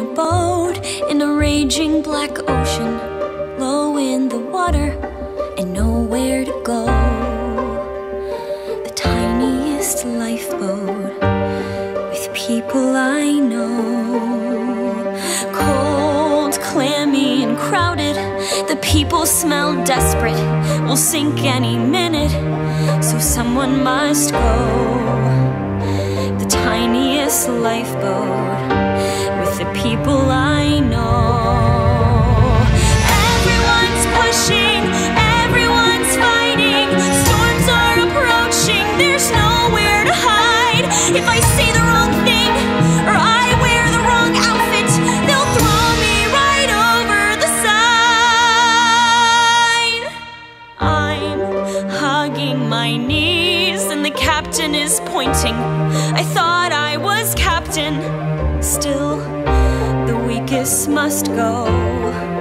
a boat in a raging black ocean, low in the water and nowhere to go. The tiniest lifeboat with people I know. Cold, clammy and crowded, the people smell desperate, will sink any minute, so someone must go. The tiniest lifeboat with the people I know. Everyone's pushing, everyone's fighting, storms are approaching, there's nowhere to hide. If I say the wrong thing or I wear the wrong outfit, they'll throw me right over the side. I'm hugging my knees and the captain is pointing. I thought I was captain, still the weakest must go.